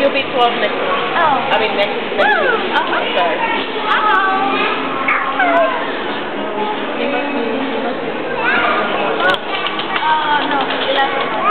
You'll be 12 next week. Oh. I mean next week. Okay. Sorry. No, 11.